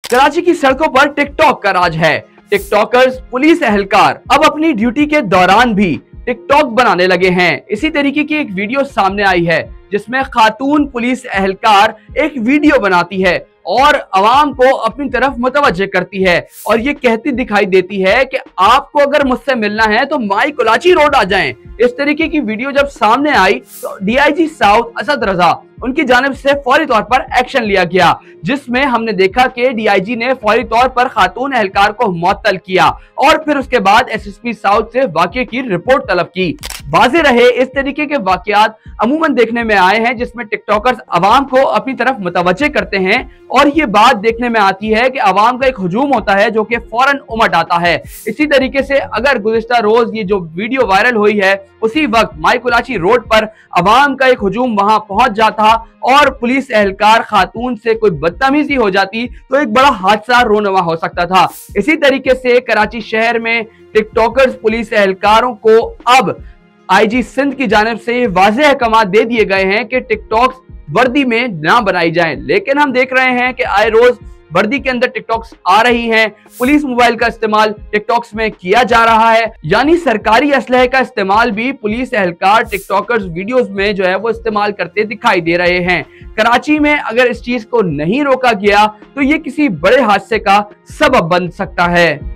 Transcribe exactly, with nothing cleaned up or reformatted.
कराची की सड़कों पर टिकटॉक का राज है। टिकटॉकर्स, पुलिस एहलकार अब अपनी ड्यूटी के दौरान भी टिकटॉक बनाने लगे हैं। इसी तरीके की एक वीडियो सामने आई है जिसमें खातून पुलिस एहलकार एक वीडियो बनाती है और अवाम को अपनी तरफ मुतवज्जे करती है और ये कहती दिखाई देती है कि आपको अगर मुझसे मिलना है तो माई कोलाची रोड आ जाएं। इस तरीके की वीडियो जब सामने आई तो डीआईजी साउथ असद रजा उनकी जानिब से फौरी तौर पर एक्शन लिया गया, जिसमें हमने देखा कि डीआईजी ने फौरी तौर पर खातून एहलकार को मुअत्तल किया और फिर उसके बाद एसएसपी साउथ से वाकये की रिपोर्ट तलब की। वाज़ेह रहे इस तरीके के वाकयात अमूमन देखने में आए हैं जिसमें टिकटॉकर्स अवाम को अपनी तरफ मुतवज्जे करते हैं और ये बात देखने में आती है कि अवाम का एक हुजूम होता है जो कि फौरन उमट आता है। इसी तरीके से अगर गुज़िश्ता रोज ये जो वीडियो वायरल हुई है उसी वक्त माई कोलाची रोड पर अवाम का एक हुजूम वहां पहुंच जाता और पुलिस एहलकार खातून से कोई बदतमीजी हो जाती तो एक बड़ा हादसा रोनवा हो सकता था। इसी तरीके से कराची शहर में टिकटॉकर्स पुलिस एहलकारों को अब आईजी सिंध की जानिब से वाज़ेह अहकाम दे दिए गए हैं कि टिकटॉक वर्दी में ना बनाई जाए, लेकिन हम देख रहे हैं कि आए रोज वर्दी के अंदर टिकटॉक्स आ रही हैं। पुलिस मोबाइल का इस्तेमाल टिकटॉक्स में किया जा रहा है, यानी सरकारी असलहे का इस्तेमाल भी पुलिस एहलकार टिकटॉकर्स वीडियोस में जो है वो इस्तेमाल करते दिखाई दे रहे हैं। कराची में अगर इस चीज को नहीं रोका गया तो ये किसी बड़े हादसे का सबब बन सकता है।